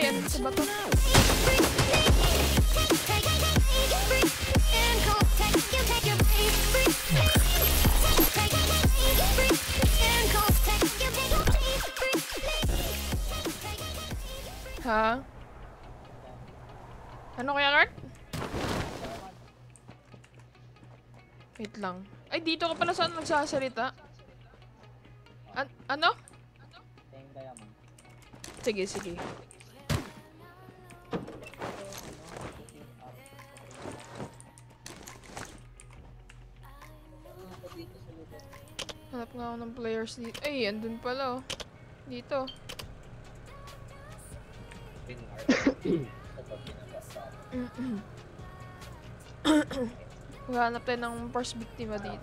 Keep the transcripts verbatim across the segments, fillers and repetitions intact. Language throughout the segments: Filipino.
Ay, ano sa bato? Ha? Ano kaya, Kurt? Wait lang. Ay, dito ka pala saan nagsasalita? An ano? Sige, sige. Hanap nga ako ng players dito. Ay, andun pala oh. Dito. Maghanap tayo ng first biktima dito.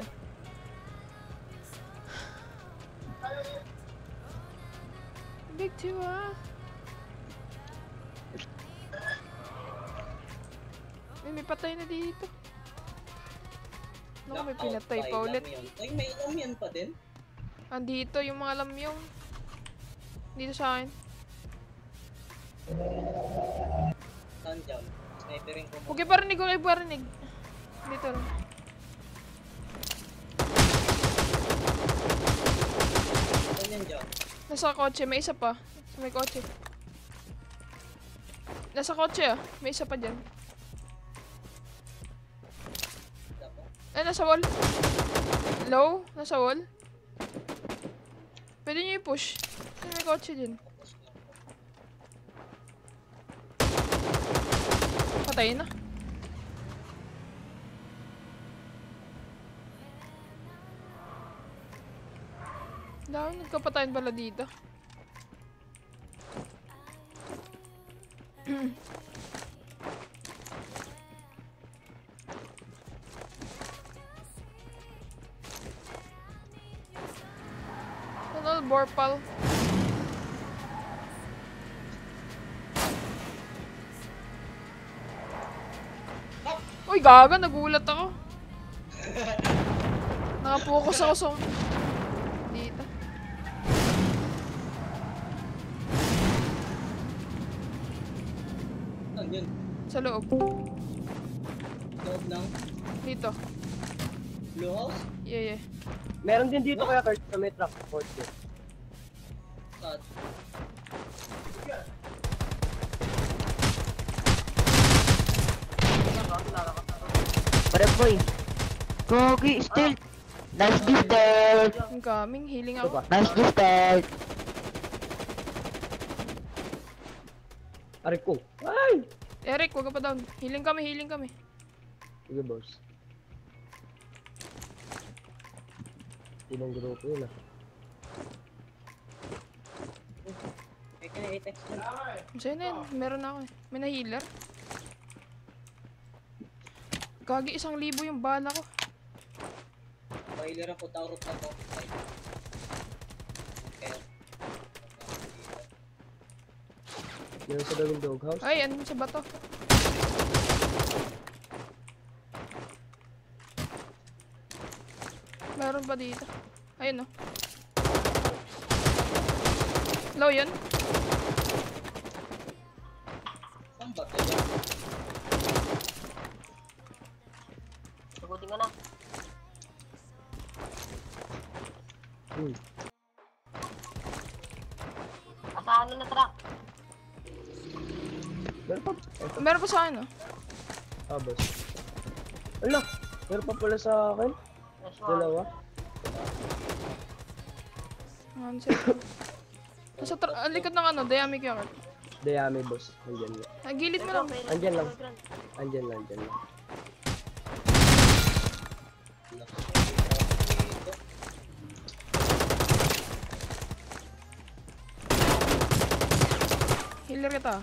Biktima! Ay, may patay na dito. Naku, may pinatay pa ulit. Ay, may lamyan pa din? Andito yung mga lamyong. Dito sa akin. Saan dyan? Snipering ko. Huwag kayo parinig, huwag kayo parinig. Dito lang. Saan yan dyan? Nasa kotse, may isa pa. May kotse. Nasa kotse ah, may isa pa dyan. Ay, nasa wall. Low, nasa wall. Pwede nyo i-push. Kasi may kotse dyan. Patay na. Dami nagkapatayin pala dito. Ano, Borpal? Uy, gaga, nagulat ako. Nakapokus ako sa... dito. Saan yun? Sa loob. Loob lang? Dito. Blue house? Yeah, yeah. Meron din dito kaya Kurt sa may truck port yun. Saan? Pare boy. Gogi, still. Nice distance. I'm coming, healing ako. Nice distance. Aray ko. Ay! Eric, wag ka pa down. Healing kami, healing kami. Sige boss. Ibang grupo yun ah. May kina-text dyan. Sa'yo na yun, meron na ako eh. May na-healer. Gagi, isang libo yung bala ko. Boiler ako, taurot ako. Okay. Meron sa daming doghouse. Ay, ano sa bato? Meron pa dito. Ayun oh. Low yun. Saan ba ito dyan? Sagutin ka na. Hmm. Asahan na na truck. Meron pa. Eto. Meron pa sa akin oh. Ah, boss. Ala! Meron pa pala sa akin. Yes, one. Dalawa. Ano sa'yo? Nasa tra- ah, likod ng ano, dynamic yakit. Dayami boss. Andyan lang. Ah, gilid mo lang. Andyan lang. Andyan lang, andyan lang. Healer kita.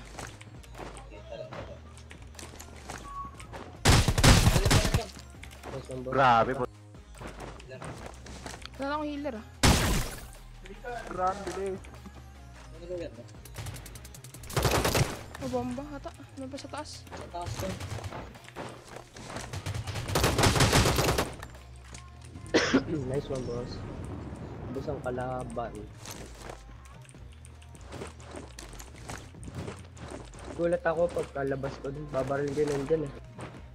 Boss, ang boss. Grabe po. Wala na akong healer ah. Grabe bilis. Ano gawin mo? Mabomba ata. Ano pa sa taas? Sa taas ko. Nice one boss. Boss ang kalaban. Gulat ako pagkalabas ko dun. Babaril din nandyan eh.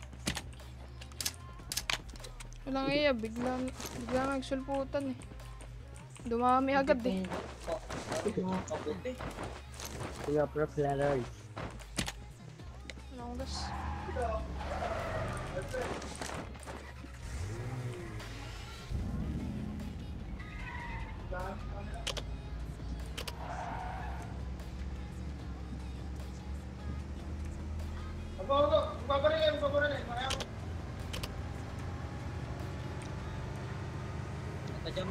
Walang iya, bigla, bigla nagsulputan eh. Dumami agad eh. Pa- Parang kabuti. Mga pro players. Walang gas. Nakajam.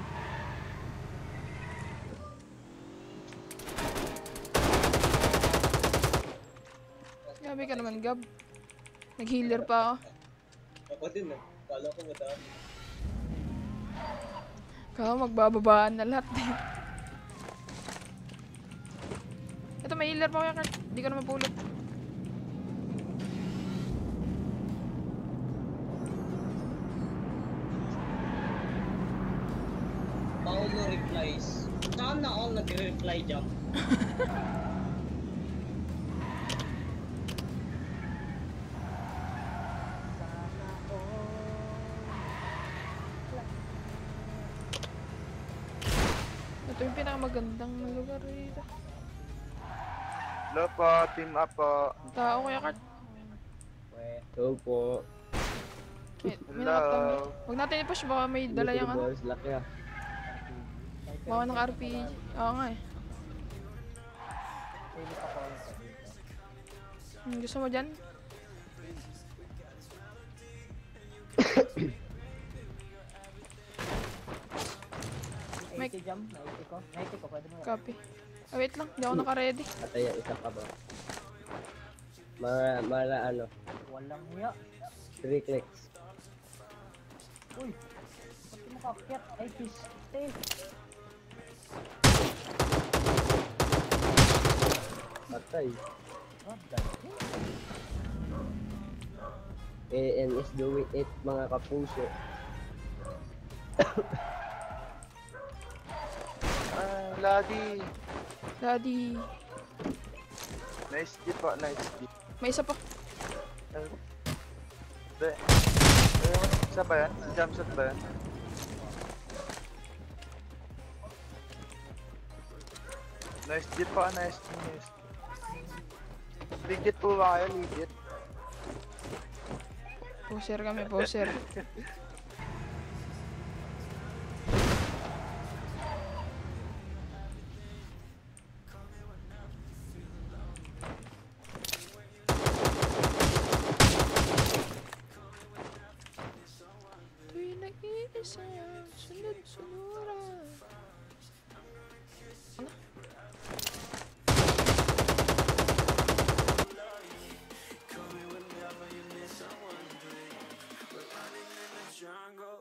Grabe ka naman, Gab. Nag-healer pa ako. Ako din eh. Kala ko madami. Kaya magbababaan na lahat eh. Ito, may healer pa ako, Kurt. Hindi ko na mapulot. Paulo replies. Sana all nagre-reply jam. Ito yung pinakamagandang lugar rito. Hello po, team up po. Tao kuya Kurt. So po. May, may Hello. nakatambay. Huwag natin i-push, baka may dala yung ano. Balls, laki ah. Baka naka-R P G. Oo nga eh. Hmm, gusto mo dyan? May jam, naiti ko. Naiti ko, pwede mo. copy. Ah, wait lang, hindi ako naka-ready. Ataya, isa pa ba? Mara, mara ano, Walang hiya. three clicks. Uy, ba't mo kakyat? Ay, piste. Patay. What the heck? A N is doing it, mga kapuso. Ah, Ladi. Daddy. Nice jeep po, nice jeep. May isa pa. Be. Ayun, isa ba yan? Jump shot ba yan? Nice jeep po, nice jeep, nice. Legit po ba kayo? Legit? Poser kami, poser. Tuwing nag-iisa, sunod-sunuran. Ano? Jungle